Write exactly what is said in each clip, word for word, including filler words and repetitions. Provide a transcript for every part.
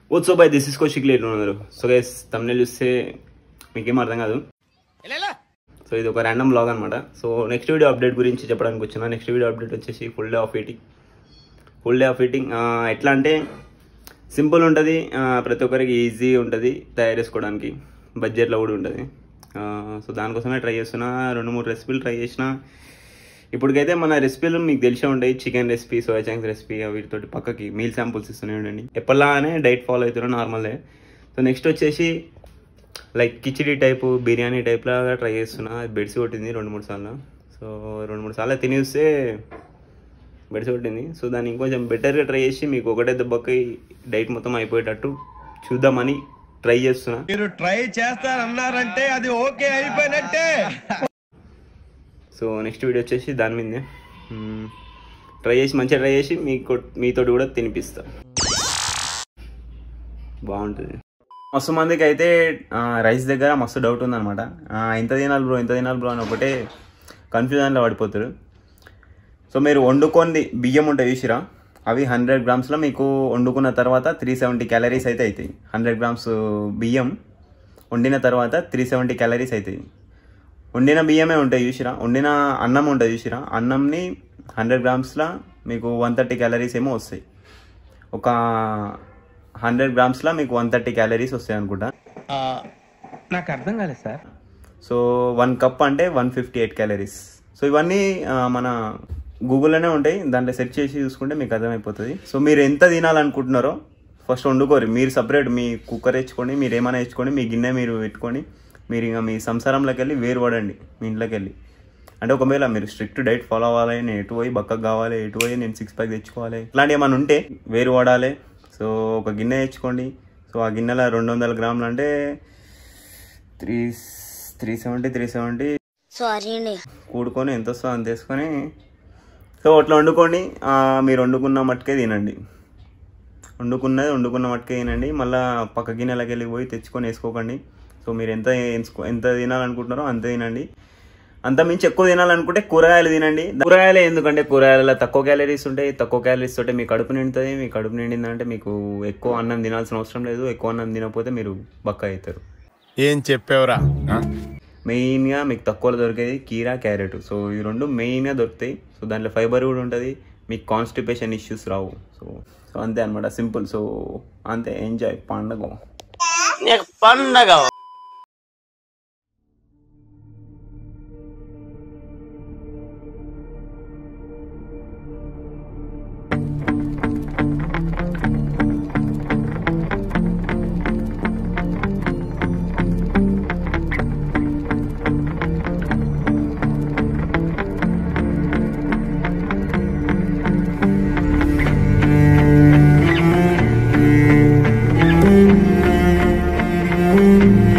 What's up, this is Koushiklee. So guys, thumbnail చూస్తే మీకేం అర్థం కాదు. సో ఇది ఒక ర్యాండమ్ వ్లాగ్ అనమాట. సో నెక్స్ట్ వీడియో అప్డేట్ గురించి చెప్పడానికి వచ్చిన. నెక్స్ట్ వీడియో అప్డేట్ వచ్చేసి full day of eating. Full day of eating ఎట్లా అంటే సింపుల్ ఉంటుంది, ప్రతి ఒక్కరికి ఈజీ ఉంటుంది తయారు చేసుకోవడానికి, బడ్జెట్లో కూడా ఉంటుంది. సో దానికోసమే ట్రై చేస్తున్నా. రెండు మూడు రెసిపీలు ట్రై చేసిన. ఇప్పటికైతే మన రెసిపీలు మీకు తెలిసే ఉంటాయి. Chicken recipe, soya chunks recipe, వీటితోటి పక్కకి మీల్ శాంపుల్స్ ఇస్తూనే ఉండండి. ఎప్పటిలానే డైట్ ఫాలో అవుతున్నా నార్మల్దే. సో నెక్స్ట్ వచ్చేసి like khichdi type, biryani type లాగా ట్రై చేస్తున్నా. బెడ్స్ కొట్టింది రెండు మూడు సార్లు. సో రెండు మూడు సార్లు తిని వస్తే బెడ్స్ కొట్టింది. సో దాన్ని ఇంకొంచెం బెటర్గా ట్రై చేసి మీకు ఒకటే దెబ్బకి డైట్ మొత్తం అయిపోయేటట్టు చూద్దామని ట్రై చేస్తున్నా. మీరు ట్రై చేస్తారన్నారంటే అది ఓకే అయిపోయినట్టే. సో నెక్స్ట్ వీడియో వచ్చేసి దాని మీదే ట్రై చేసి మంచిగా ట్రై చేసి మీకు మీతోటి కూడా తినిపిస్తా. బాగుంటుంది. మస్తు మందికి అయితే రైస్ దగ్గర మస్తు డౌట్ ఉందన్నమాట. ఎంత తినాలి బ్రో, ఎంత తినాలి బ్రో అని ఒకటే కన్ఫ్యూజన్లో పడిపోతారు. సో మీరు వండుకొని బియ్యం ఉంటాయి చూసిరా, అవి హండ్రెడ్ గ్రామ్స్లో మీకు వండుకున్న తర్వాత త్రీ సెవెంటీ క్యాలరీస్ అయితే అవుతాయి. హండ్రెడ్ గ్రామ్స్ బియ్యం వండిన తర్వాత త్రీ సెవెంటీ క్యాలరీస్ అవుతాయి. వండిన బియ్యమే ఉంటాయి చూసిరా, వండిన అన్నం ఉంటుంది చూసిరా, అన్నంని హండ్రెడ్ గ్రామ్స్లో మీకు వన్ థర్టీ క్యాలరీస్ ఏమో వస్తాయి. ఒక హండ్రెడ్ గ్రామ్స్లో మీకు వన్ థర్టీ క్యాలరీస్ వస్తాయి అనుకుంటా. నాకు అర్థం కాలేదు సార్. సో వన్ కప్ అంటే one fifty eight calories. So ఇవన్నీ మన గూగుల్లోనే ఉంటాయి, దాంట్లో సెర్చ్ చేసి చూసుకుంటే మీకు అర్థమైపోతుంది. సో మీరు ఎంత తినాలనుకుంటున్నారో ఫస్ట్ వండుకోరు. మీరు సపరేట్ మీ కుక్కర్ తెచ్చుకోండి, మీరు ఏమైనా తెచ్చుకోండి, మీ గిన్నె మీరు పెట్టుకొని మీరు ఇంకా మీ సంసారంలోకి వెళ్ళి వేరు పడండి మీ ఇంట్లోకి వెళ్ళి. అంటే ఒకవేళ మీరు స్ట్రిక్ట్ డైట్ ఫాలో అవ్వాలి, నేను ఎటు పోయి బక్కకు కావాలి, ఎటు పోయి నేను సిక్స్ ప్యాక్ తెచ్చుకోవాలి, ఇట్లాంటివి ఏమైనా ఉంటే వేరు పడాలి. సో ఒక గిన్నె తెచ్చుకోండి. సో ఆ గిన్నెలో రెండు వందల గ్రాములు అంటే three three seventy three seventy కూడుకొని ఎంత వస్తుందో అంత వేసుకొని సో అట్లా వండుకోండి. మీరు వండుకున్న మట్టుకే తినండి. వండుకున్నది వండుకున్న మట్టుకే తినండి. మళ్ళీ పక్క గిన్నెలకి వెళ్ళి పోయి తెచ్చుకొని వేసుకోకండి. సో మీరు ఎంత ఎంత తినాలనుకుంటున్నారో అంతే తినండి. అంత మించి ఎక్కువ తినాలనుకుంటే కూరగాయలు తినండి. కూరగాయలే ఎందుకంటే కూరగాయలలో తక్కువ క్యాలరీస్ ఉంటాయి. తక్కువ క్యాలరీస్ తోటే మీ కడుపు నిండుతుంది. మీ కడుపు నిండిందంటే మీకు ఎక్కువ అన్నం తినాల్సిన అవసరం లేదు. ఎక్కువ అన్నం తినకపోతే మీరు బక్క అవుతారు. ఏం చెప్పేవరా? మెయిన్గా మీకు తక్కువలో దొరికేది కీరా, క్యారెట్. సో ఈ రెండు మెయిన్గా దొరుకుతాయి. సో దాంట్లో ఫైబర్ కూడా ఉంటుంది. మీకు కాన్స్టిపేషన్ ఇష్యూస్ రావు. సో సో అంతే అనమాట, సింపుల్. సో అంతే, ఎంజాయ్ పండగ పండగ. Thank you.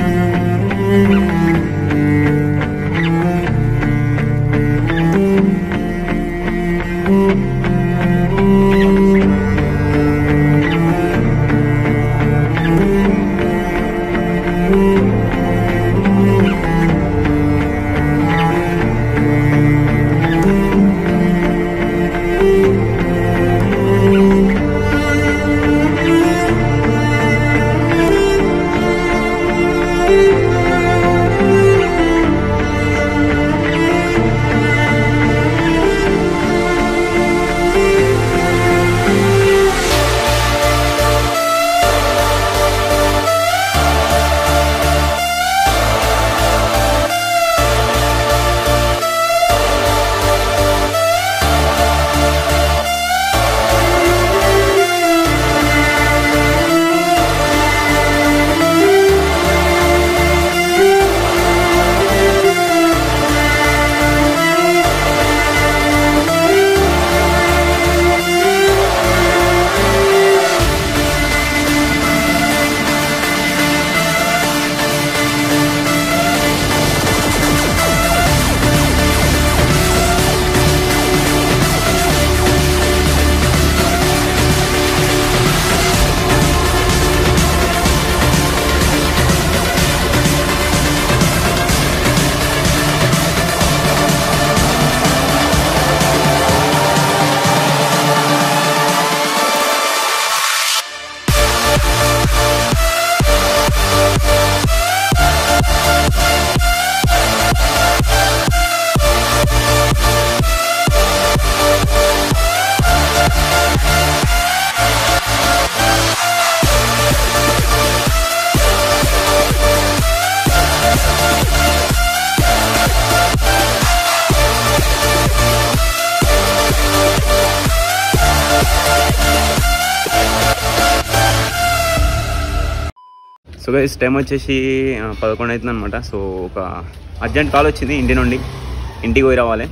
So guys time వచ్చేసి పదకొండు అవుతుంది అనమాట. సో ఒక అర్జెంట్ కాల్ వచ్చింది ఇంటి నుండి, ఇంటికి పోయి రావాలి.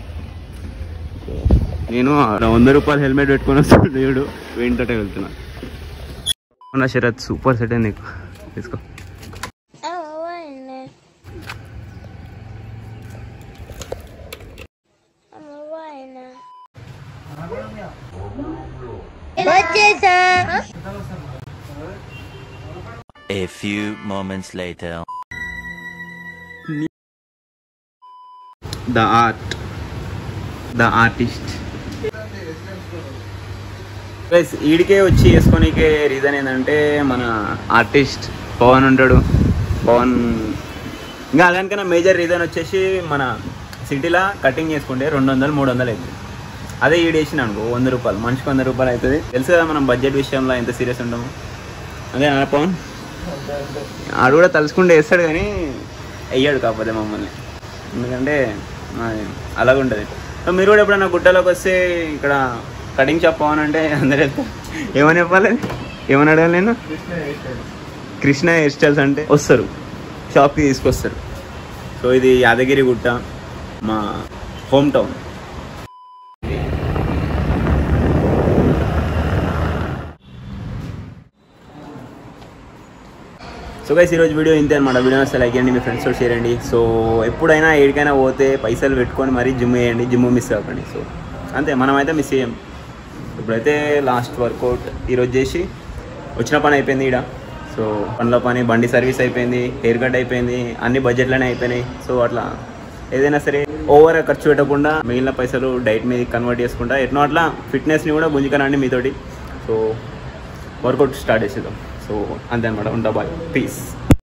నేను వంద రూపాయలు హెల్మెట్ పెట్టుకొని వస్తాను, దేవుడు వెంటనే వెళ్తున్నాను. నా శరత్ సూపర్ సెట్ అయింది, నీకు తీసుకో. A few moments later. The art, the artist. Plus ఈడికే వచ్చి వేసుకోనికే రీజన్ ఏంటంటే మన ఆర్టిస్ట్ పవన్ ఉంటాడు. పవన్ ఇంకా దానికన్నా మేజర్ రీజన్ వచ్చేసి మన సిటీలో కటింగ్ చేసుకుంటే రెండు వందలు మూడు వందలు అవుతుంది. అదే ఈడు వేసిన అనుకో వంద రూపాయలు, మనిషికి వంద రూపాయలు అవుతుంది. తెలుసు కదా మనం బడ్జెట్ విషయంలో ఎంత సీరియస్ ఉంటాము. అదే నా పవన్ ఆడు కూడా తలుచుకుంటే వేస్తాడు కానీ వెయ్యాడు కాకపోతే మమ్మల్ని, ఎందుకంటే అలాగ ఉంటుంది. సో మీరు కూడా ఎప్పుడన్నా గుట్టలోకి వస్తే ఇక్కడ కటింగ్ షాప్ పవన్ అంటే అందరు వెళ్తారు. ఏమని చెప్పాలి, ఏమని అడగాలి నేను, కృష్ణ హెయిర్ స్టైల్స్ అంటే వస్తారు, షాప్కి తీసుకొస్తారు. సో ఇది యాదగిరి గుట్ట, మా హోమ్ టౌన్. సో గైస్ ఈరోజు వీడియో ఇంతే అనమాట. వీడియో వస్తే లైక్ చేయండి, మీ ఫ్రెండ్స్తో షేర్ చేయండి. సో ఎప్పుడైనా ఎక్కడికైనా పోతే పైసలు పెట్టుకొని మరీ జిమ్ చేయండి, జిమ్ మిస్ అవ్వకండి. సో అంతే, మనమైతే మిస్ చేయం. ఇప్పుడైతే లాస్ట్ వర్కౌట్ ఈరోజు చేసి వచ్చిన పని అయిపోయింది ఈడ. సో పనుల పని, బండి సర్వీస్ అయిపోయింది, హెయిర్ కట్ అయిపోయింది, అన్ని బడ్జెట్లోనే అయిపోయినాయి. సో అట్లా ఏదైనా సరే ఓవర్ ఖర్చు పెట్టకుండా మిగిలిన పైసలు డైట్ మీద కన్వర్ట్ చేసుకుంటా ఎట్నో అట్లా ఫిట్నెస్ని కూడా గుంజుకనండి మీతోటి. సో వర్కౌట్ స్టార్ట్ చేసేద్దాం. సో అంతే అనమాట. ఉంటా, బాయ్, పీస్.